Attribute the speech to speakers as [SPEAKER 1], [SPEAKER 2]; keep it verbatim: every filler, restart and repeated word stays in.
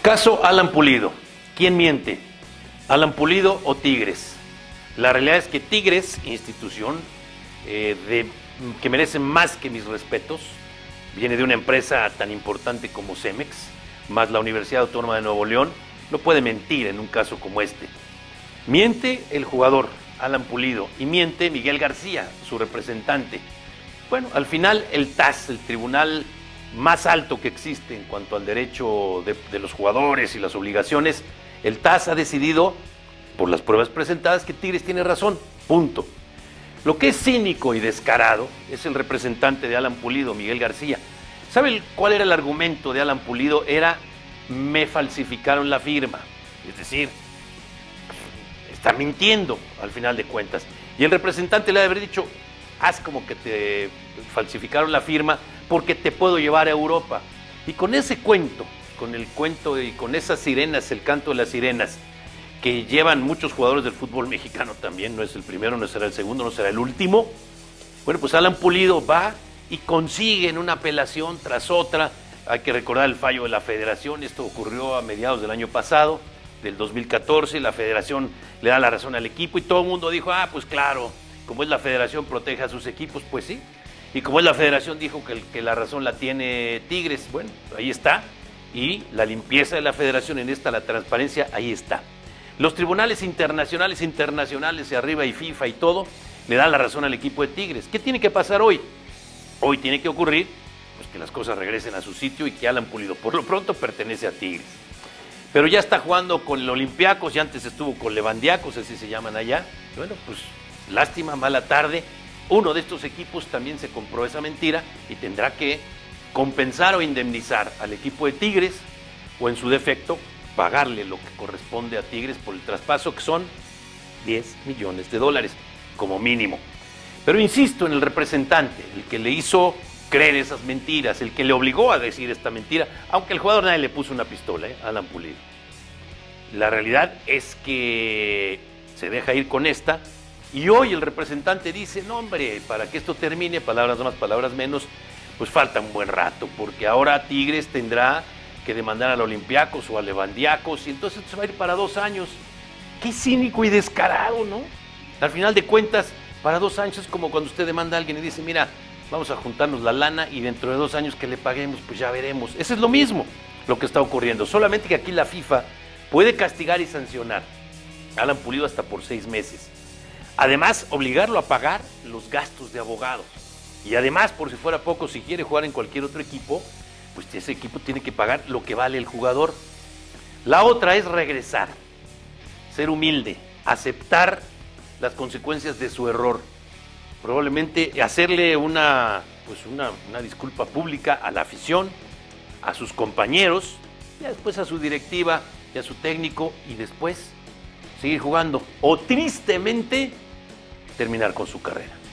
[SPEAKER 1] Caso Alan Pulido. ¿Quién miente? ¿Alan Pulido o Tigres? La realidad es que Tigres, institución eh, de, que merece más que mis respetos, viene de una empresa tan importante como Cemex, más la Universidad Autónoma de Nuevo León, no puede mentir en un caso como este. Miente el jugador, Alan Pulido, y miente Miguel García, su representante. Bueno, al final el T A S, el tribunal más alto que existe en cuanto al derecho de, de los jugadores y las obligaciones, el T A S ha decidido, por las pruebas presentadas, que Tigres tiene razón, punto. Lo que es cínico y descarado es el representante de Alan Pulido, Miguel García. ¿Sabe cuál era el argumento de Alan Pulido? Era, me falsificaron la firma. Es decir, está mintiendo al final de cuentas. Y el representante le ha de haber dicho, haz como que te falsificaron la firma porque te puedo llevar a Europa. Y con ese cuento, con el cuento y con esas sirenas, el canto de las sirenas, que llevan muchos jugadores del fútbol mexicano también, no es el primero, no será el segundo, no será el último. Bueno, pues Alan Pulido va y consigue en una apelación tras otra. Hay que recordar el fallo de la federación, esto ocurrió a mediados del año pasado, del dos mil catorce, la federación le da la razón al equipo y todo el mundo dijo, ah, pues claro, como es la federación protege a sus equipos, pues sí. Y como es la federación dijo que, que la razón la tiene Tigres, bueno, ahí está. Y la limpieza de la federación en esta, la transparencia, ahí está. Los tribunales internacionales, internacionales, de arriba y FIFA y todo, le dan la razón al equipo de Tigres. ¿Qué tiene que pasar hoy? Hoy tiene que ocurrir pues, que las cosas regresen a su sitio y que Alan Pulido, por lo pronto, pertenece a Tigres. Pero ya está jugando con el Olympiacos, y antes estuvo con Levandiacos, así se llaman allá. Bueno, pues lástima, mala tarde. Uno de estos equipos también se compró esa mentira y tendrá que compensar o indemnizar al equipo de Tigres, o en su defecto, pagarle lo que corresponde a Tigres por el traspaso, que son diez millones de dólares, como mínimo. Pero insisto en el representante, el que le hizo creer esas mentiras, el que le obligó a decir esta mentira, aunque el jugador nadie le puso una pistola, ¿eh? Alan Pulido. La realidad es que se deja ir con esta, y hoy el representante dice, no hombre, para que esto termine, palabras más, palabras menos, pues falta un buen rato, porque ahora Tigres tendrá que demandar al Olympiacos o al Levandiacos, y entonces se va a ir para dos años. Qué cínico y descarado, ¿no? Al final de cuentas, para dos años es como cuando usted demanda a alguien y dice, mira, vamos a juntarnos la lana y dentro de dos años que le paguemos, pues ya veremos. Eso es lo mismo lo que está ocurriendo, solamente que aquí la FIFA puede castigar y sancionar a Alan Pulido hasta por seis meses. Además, obligarlo a pagar los gastos de abogados. Y además, por si fuera poco, si quiere jugar en cualquier otro equipo, pues ese equipo tiene que pagar lo que vale el jugador. La otra es regresar, ser humilde, aceptar las consecuencias de su error. Probablemente hacerle una, pues una, una disculpa pública a la afición, a sus compañeros, y después a su directiva y a su técnico, y después seguir jugando. O tristemente terminar con su carrera.